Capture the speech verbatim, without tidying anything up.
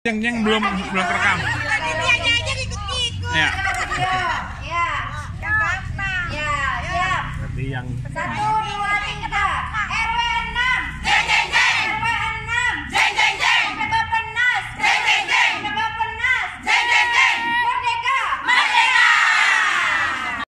yang yang belum belum terekam. Panitianya aja ikut-ikut. Ya. Ya. Yang gampang. Ya, siap. Berarti yang Satu, dua,